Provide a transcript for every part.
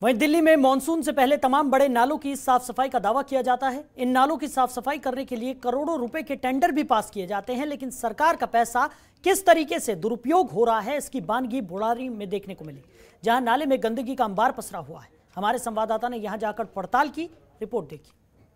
वहीं दिल्ली में मॉनसून से पहले तमाम बड़े नालों की साफ सफाई का दावा किया जाता है। इन नालों की साफ सफाई करने के लिए करोड़ों रुपए के टेंडर भी पास किए जाते हैं, लेकिन सरकार का पैसा किस तरीके से दुरुपयोग हो रहा है, इसकी बानगी बुढ़ारी में देखने को मिली, जहां नाले में गंदगी का अंबार पसरा हुआ है। हमारे संवाददाता ने यहां जाकर पड़ताल की, रिपोर्ट देखी।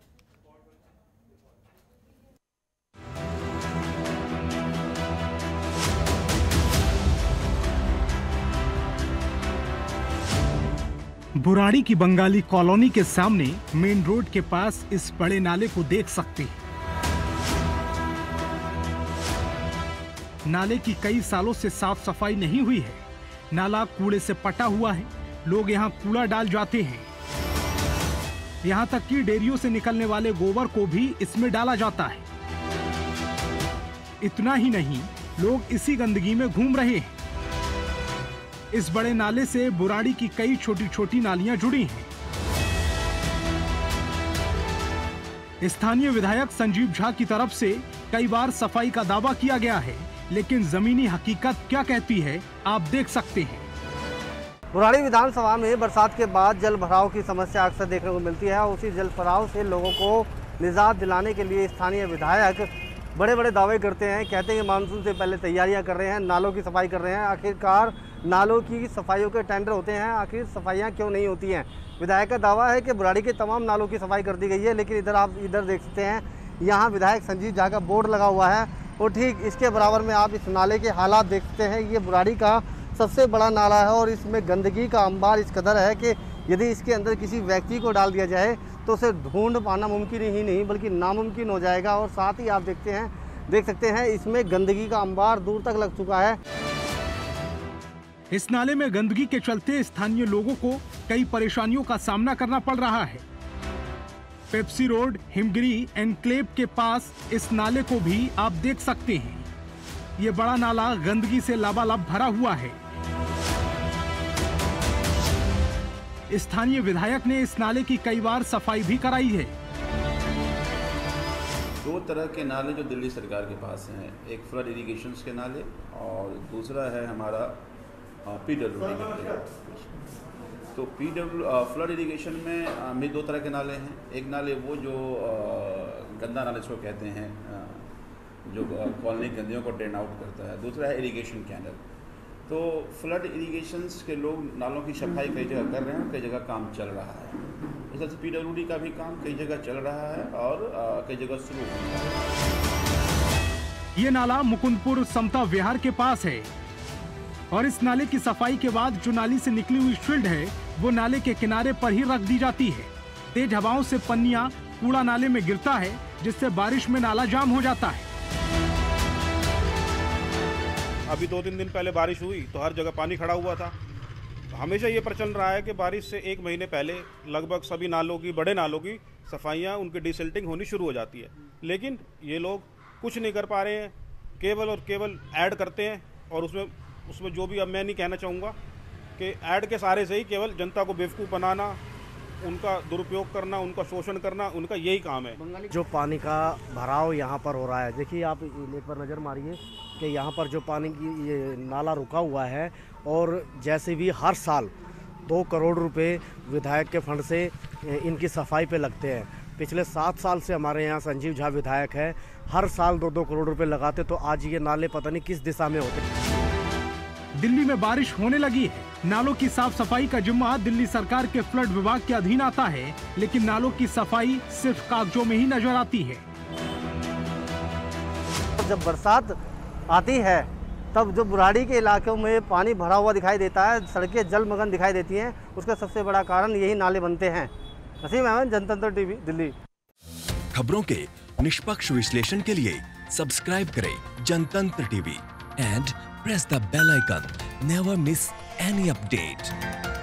बुराड़ी की बंगाली कॉलोनी के सामने मेन रोड के पास इस बड़े नाले को देख सकते हैं। नाले की कई सालों से साफ सफाई नहीं हुई है। नाला कूड़े से पटा हुआ है। लोग यहाँ कूड़ा डाल जाते हैं। यहाँ तक कि डेयरियों से निकलने वाले गोबर को भी इसमें डाला जाता है। इतना ही नहीं, लोग इसी गंदगी में घूम रहे हैं। इस बड़े नाले से बुराड़ी की कई छोटी छोटी नालियां जुड़ी हैं। स्थानीय विधायक संजीव झा की तरफ से कई बार सफाई का दावा किया गया है, लेकिन जमीनी हकीकत क्या कहती है, आप देख सकते हैं। बुराड़ी विधानसभा में बरसात के बाद जल भराव की समस्या अक्सर देखने को मिलती है। उसी जल भराव से लोगों को निजात दिलाने के लिए स्थानीय विधायक बड़े बड़े दावे करते हैं। कहते हैं कि मानसून से पहले तैयारियां कर रहे हैं, नालों की सफाई कर रहे हैं। आखिरकार नालों की सफाइयों के टेंडर होते हैं, आखिर सफाइयां क्यों नहीं होती हैं? विधायक का दावा है कि बुराड़ी के तमाम नालों की सफाई कर दी गई है, लेकिन इधर आप देख सकते हैं, यहाँ विधायक संजीव झा का बोर्ड लगा हुआ है और ठीक इसके बराबर में आप इस नाले के हालात देख सकते हैं। ये बुराड़ी का सबसे बड़ा नाला है और इसमें गंदगी का अंबार इस कदर है कि यदि इसके अंदर किसी व्यक्ति को डाल दिया जाए तो उसे ढूंढ पाना मुमकिन ही नहीं बल्कि नामुमकिन हो जाएगा। और साथ ही आप देख सकते हैं इसमें गंदगी का अंबार दूर तक लग चुका है। इस नाले में गंदगी के चलते स्थानीय लोगों को कई परेशानियों का सामना करना पड़ रहा है। पेप्सी रोड हिमगिरी एनक्लेव के पास इस नाले को भी आप देख सकते हैं। ये बड़ा नाला गंदगी से लबालब भरा हुआ है। स्थानीय विधायक ने इस नाले की कई बार सफाई भी कराई है। दो तरह के नाले जो दिल्ली सरकार के पास हैं, एक फ्लड इरिगेशन के नाले और दूसरा है हमारा PWD। तो फ्लड इरिगेशन में दो तरह के नाले हैं। एक नाले वो जो गंदा नाले इसको कहते हैं, जो कॉलोनी गंदियों को ड्रेन आउट करता है। दूसरा है इरिगेशन कैनल। तो फ्लड इरिगेशंस के लोग नालों की सफाई कई जगह कर रहे हैं, कई जगह काम चल रहा है। इस तरह से PWD का भी काम कई जगह चल रहा है और कई जगह शुरू हो रहा है। ये नाला मुकुंदपुर समता विहार के पास है और इस नाले की सफाई के बाद जो नाली से निकली हुई शील्ड है वो नाले के किनारे पर ही रख दी जाती है। तेज हवाओं से पन्नियां कूड़ा नाले में गिरता है, जिससे बारिश में नाला जाम हो जाता है। अभी 2-3 दिन पहले बारिश हुई तो हर जगह पानी खड़ा हुआ था। हमेशा ये प्रचलन रहा है कि बारिश से 1 महीने पहले लगभग सभी नालों की, बड़े नालों की सफाइयाँ, उनकी डिसिल्टिंग होनी शुरू हो जाती है। लेकिन ये लोग कुछ नहीं कर पा रहे हैं, केवल और केवल ऐड करते हैं। और उसमें जो भी, अब मैं नहीं कहना चाहूँगा कि ऐड के सहारे से ही केवल जनता को बेवकूफ़ बनाना, उनका दुरुपयोग करना, उनका शोषण करना, उनका यही काम है। जो पानी का भराव यहाँ पर हो रहा है, देखिए आप एक बार नज़र मारिए कि यहाँ पर जो पानी की ये नाला रुका हुआ है और जैसे भी हर साल 2 करोड़ रुपए विधायक के फंड से इनकी सफाई पे लगते हैं। पिछले 7 साल से हमारे यहाँ संजीव झा विधायक है, हर साल 2-2 करोड़ रुपए लगाते, तो आज ये नाले पता नहीं किस दिशा में होते। दिल्ली में बारिश होने लगी है। नालों की साफ सफाई का जिम्मा दिल्ली सरकार के फ्लड विभाग के अधीन आता है, लेकिन नालों की सफाई सिर्फ कागजों में ही नजर आती है। जब बरसात आती है तब जो बुराड़ी के इलाकों में पानी भरा हुआ दिखाई देता है, सड़कें जलमग्न दिखाई देती हैं, उसका सबसे बड़ा कारण यही नाले बनते हैं। नसीम अहमद, जनतंत्र टीवी, दिल्ली। खबरों के निष्पक्ष विश्लेषण के लिए सब्सक्राइब करें Jantantra TV and press the bell icon. Never miss any update.